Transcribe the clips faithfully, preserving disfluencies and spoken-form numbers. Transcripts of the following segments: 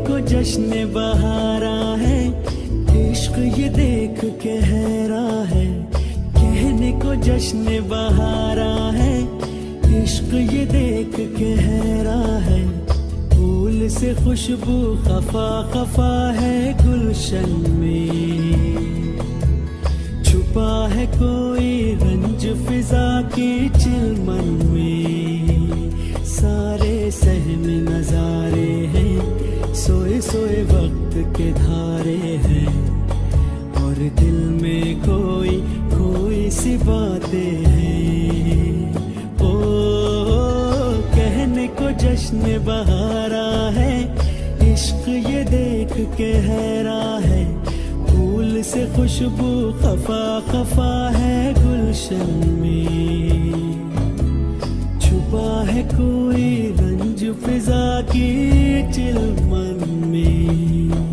को जश्न बहारा है, इश्क ये देख के हैरा है। कहने को जश्न बहारा है, इश्क ये देख के हैरा है। फूल से खुशबू खफा खफा है गुलशन में, छुपा है कोई रंज फिजा की चिलमन में। सारे सहम नजारे हैं, सोए सोए वक्त के धारे हैं, और दिल में कोई कोई सी बातें हैं। ओ, कहने को जश्न बहारा है, इश्क ये देख के हैरा है। फूल से खुशबू खफा खफा है गुलशन में, छुपा है कोई रंज फिजा की चिलमन में।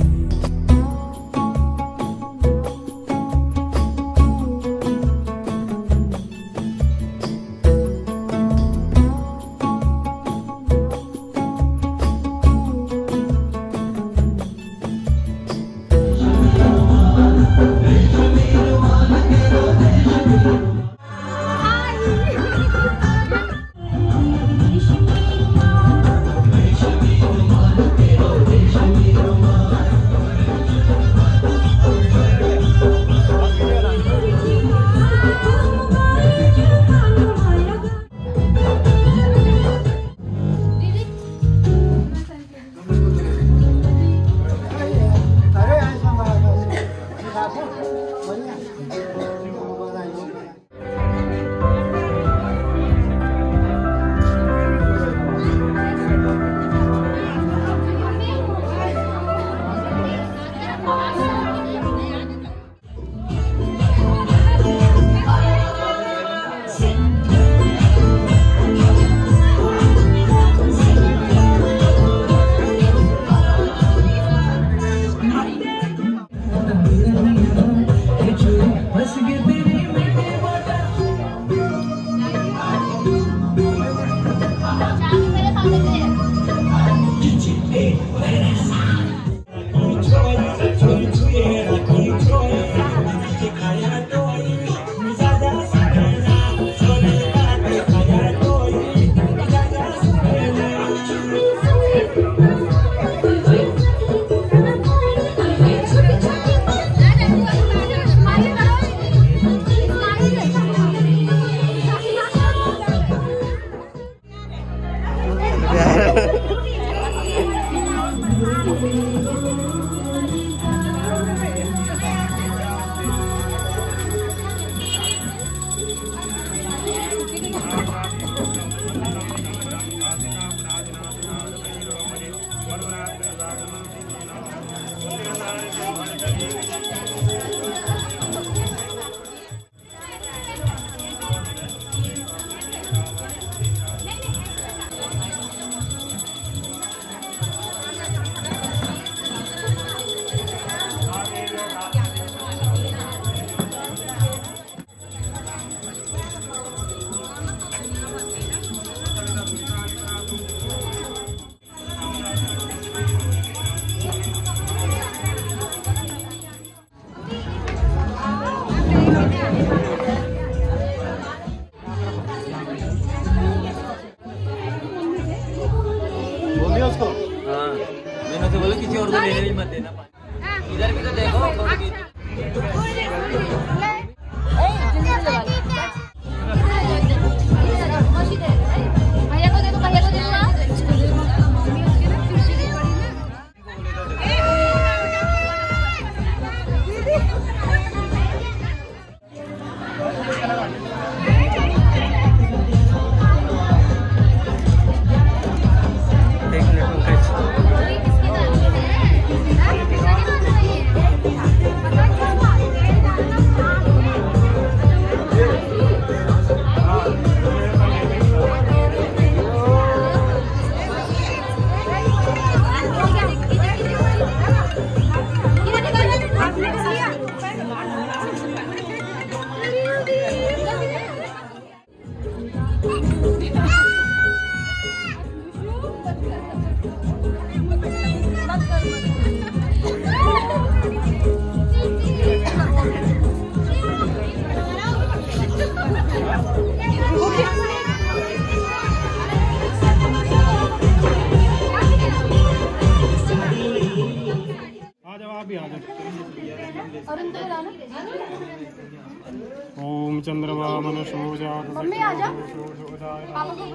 उसको। हाँ मैंने तो बोला किसी और को लेने भी मत देना। इधर भी तो देखो। मत करो। ओम चंद्रमा मनसो जात मम्मी आ जा पापा को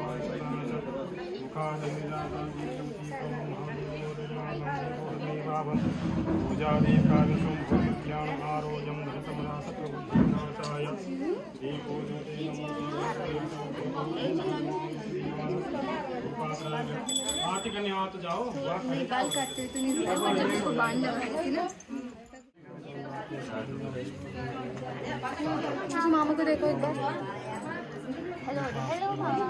तो जाओ निकाल करते तो नहीं जब उसको बांधने वाली थी ना। मामा को देखो एक बार। हेलो हेलो मामा।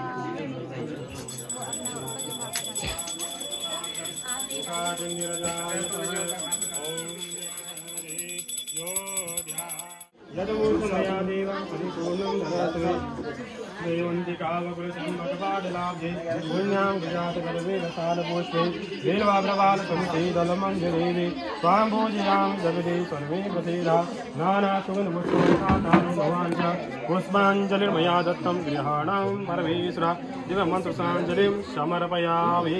यदूर्णया देवं परिपूर्णं ददातु देवन्ति कालकुलसम्मतपादलाब्धे पुण्यां गजातगलवेदसालपुष्पे वेलवाभ्रवालसमिते दलमञ्जरेवे स्वां पूजयामि जगदे सर्वे प्रतीरा नानासुगन्धपुष्पोत्सातानि भवान् च पुष्पाञ्जलिर्मया दत्तं गृहाणां परमेश्वरा दिव्यमन्त्रसाञ्जलिं समर्पयामि।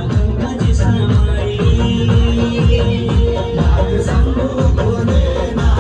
Shambhu Bhole Nath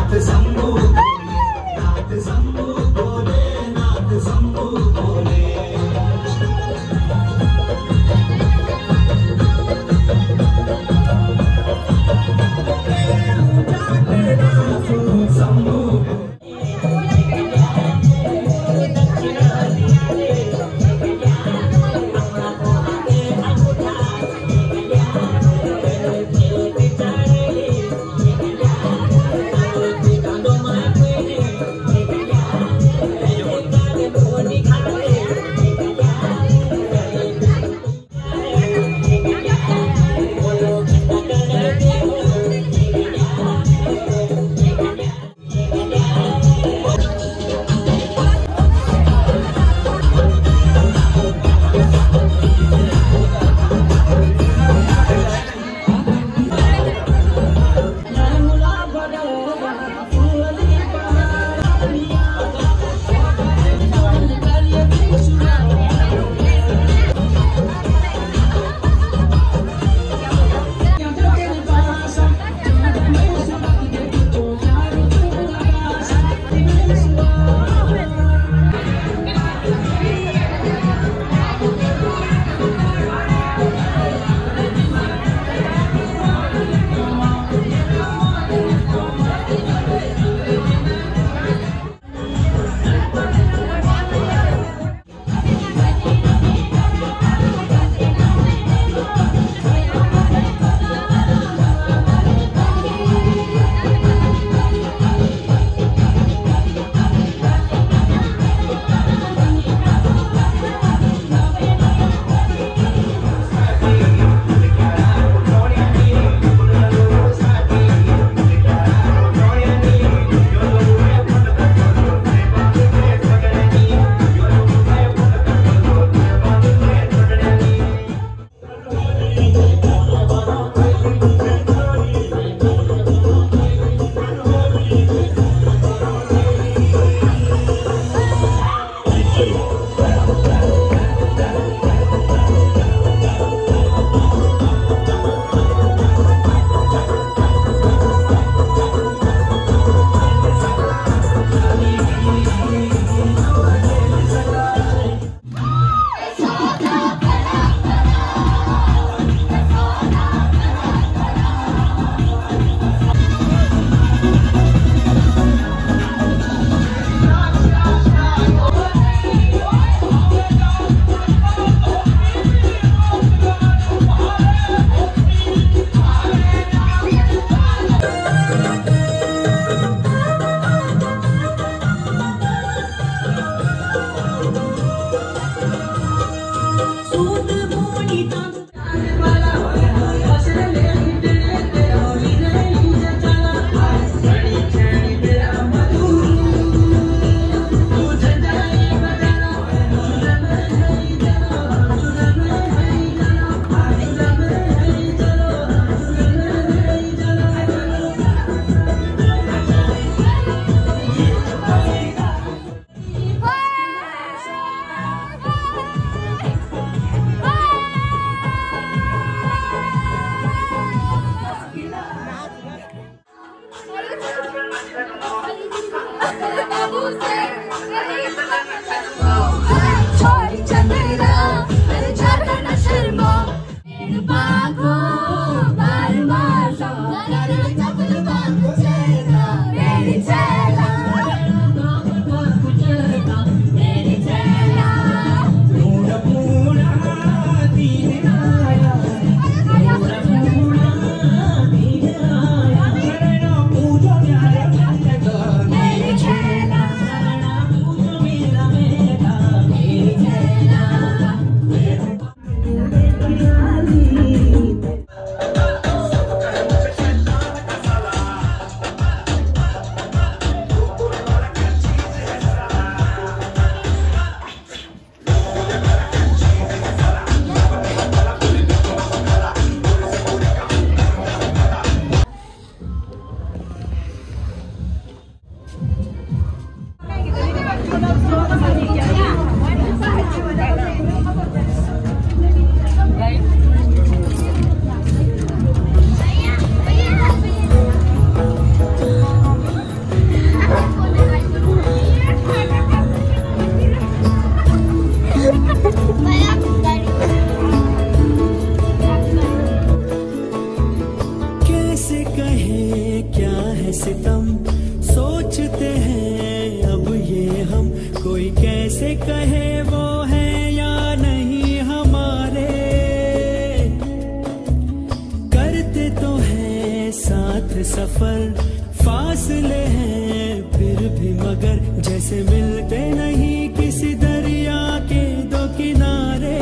हर सफर फासले हैं फिर भी मगर जैसे मिलते नहीं किसी दरिया के दो किनारे।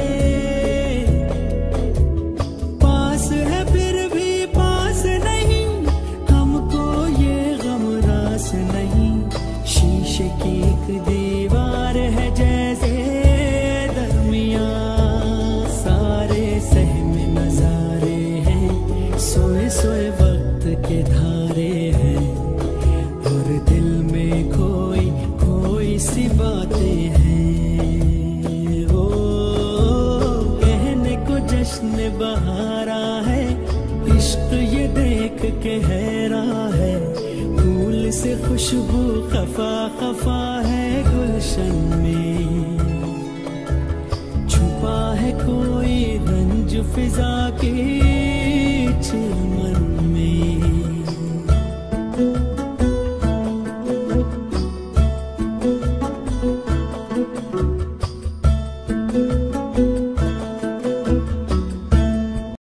पास है फिर भी पास नहीं हमको ये गम रास नहीं। शीशे की एक दीवार है जैसे दरमियां सारे सहमे नजारे हैं सोए सोए वक्त के धारे हैं और दिल में खोई खोई सी बातें हैं। ओ कहने को जश्न बहारा है इश्क ये देख के हैरान है। फूल से खुशबू खफा खफा है गुलशन में छुपा है कोई रंज फिजा की